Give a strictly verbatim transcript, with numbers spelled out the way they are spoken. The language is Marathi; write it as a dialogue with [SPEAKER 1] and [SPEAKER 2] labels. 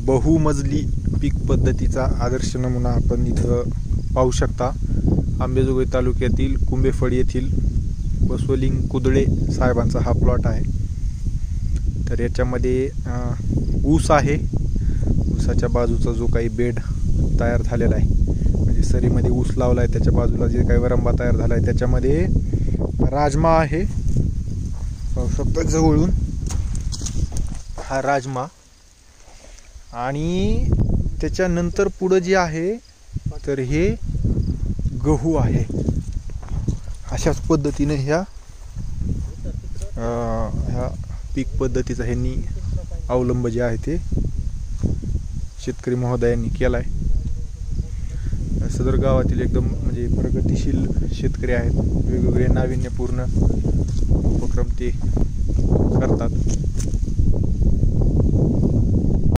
[SPEAKER 1] बहुमजली पीक पद्धतीचा आदर्श नमुना आपण इथं पाहू शकता। अंबेजोगाई तालुक्यातील कुंभेफळ येथील बसवलिंग कुदळे साहेबांचा हा प्लॉट आहे। तर याच्यामध्ये ऊस आहे। ऊसाच्या बाजूचा जो काही बेड तयार झालेला आहे, म्हणजे सरीमध्ये ऊस लावला आहे, त्याच्या बाजूला जे काही वरंबा तयार झाला आहे त्याच्यामध्ये राजमा आहे। पाहू शकता जवळून हा राजमा, आणि त्याच्यानंतर पुढे जे आहे तर हे गहू आहे। अशाच पद्धतीने ह्या ह्या पीक पद्धतीचा ह्यांनी अवलंब जे आहे ते शेतकरी महोदयांनी केला आहे। सदर गावातील एकदम म्हणजे प्रगतिशील शेतकरी आहेत। वेगवेगळे नाविन्यपूर्ण उपक्रम ते करतात।